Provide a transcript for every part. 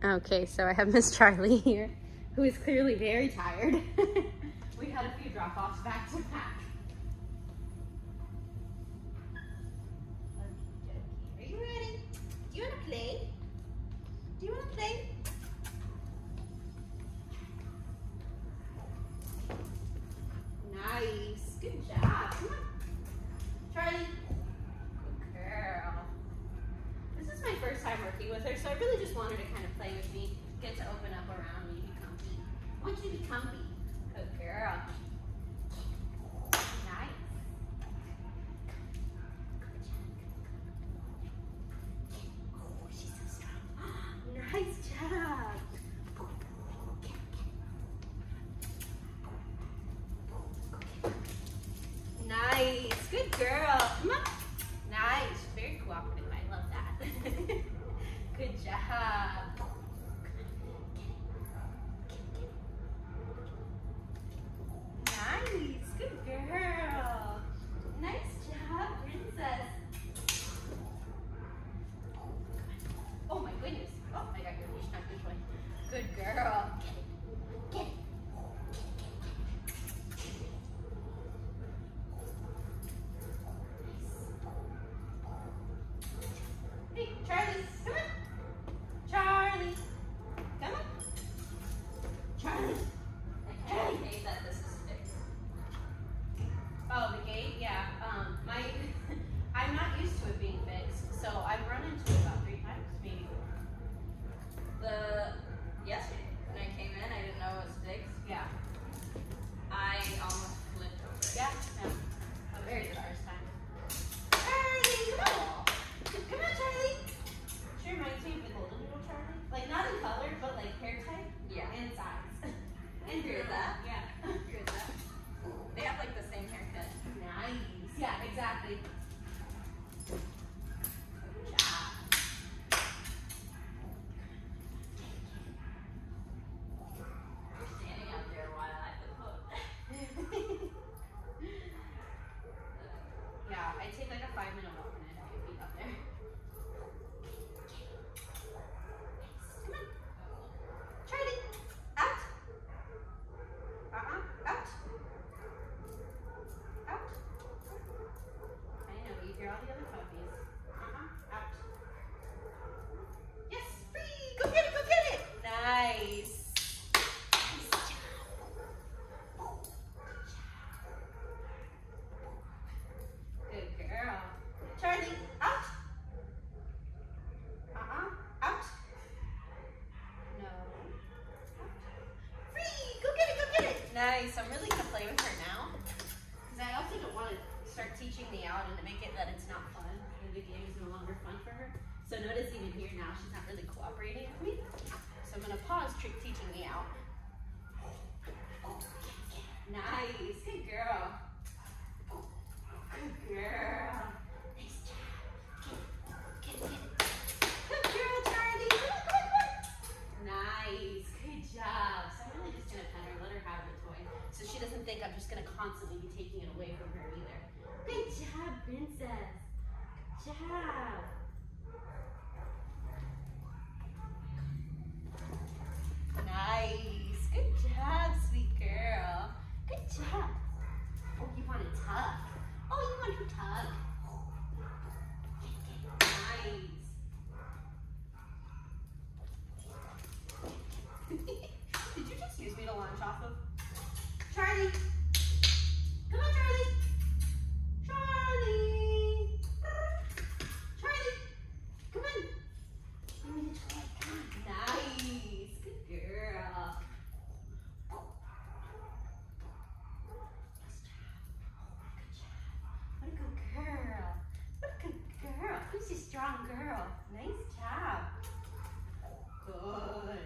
Okay, so I have Miss Charlie here, who is clearly very tired. We had a few drop-offs back to back. Are you ready? Do you want to play? Do you want to play? Nice. Good job. Come on. Charlie. Good girl. This is my first time working with her, so I really just want her to kind of play with me, get to open up around me, be comfy. I want you to be comfy. Good girl. Nice. Oh, she's so strong. Nice job. Nice. Good girl. Come on. Nice. Very cooperative. I love that. Good job. Nice. Good girl. Nice job, princess. Oh my goodness. Oh, I got your leash not this way. Good girl. Get it. Get it. Hey, Charlie, come on. Charlie, come on. Charlie. I hate that this is fixed. Oh, the gate? Yeah. I'm not used to it being fixed, so I've run into it about 3 times, maybe. Yesterday, when I came in, I didn't know it was fixed. Yeah. I almost flipped over it. Yeah. A very bizarre time. Charlie, come on. Come on, Charlie. She reminds me of the golden little Charlie. Like, not in color, but like hair type. Yeah. And size. And Agree with that. Yeah. Agree with that. They have like the same haircut. Nice. Yeah, exactly. Good job. Standing out there while I could hook. Yeah, I take like a 5-minute walk and I have your feet up there. Come on. Charlie. Out. Out. Out. I know, you hear all the other puppies. Out. Yes, free. Go get it, go get it. Nice. Nice job. Good girl. Charlie, out. Out. No. Free. Go get it, go get it. Nice. I'm really gonna play with her now. Because I also don't want to start teaching me out and to make it that it's not fun. And the game is no longer fun for her. So notice even here now, she's not really cooperating with me. So I'm gonna pause teaching me out. Nice. Good girl. Good girl. Nice job. Get it. Good girl, Charlie. Come on. Nice. Good job. So I'm really just gonna pet her, let her have the toy. So she doesn't think I'm just gonna constantly be taking it away from her either. Good job, princess. Good job. Nice. Good job, sweet girl. Good job. Oh, you want to tug. Oh, you want to tug. Nice. Did you just use me to launch off of? Charlie. Come on, Charlie. Charlie. Charlie. Come on. Give me the toy. Come on. Nice. Good girl. What a good girl. What a good girl. Who's a strong girl? Nice job. Good.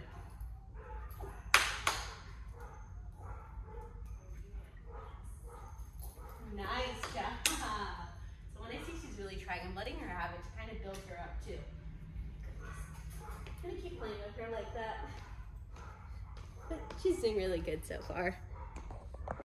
Nice job. So when I see she's really trying, I'm letting her have it to kind of build her up too. I'm gonna keep playing with her like that. But she's doing really good so far.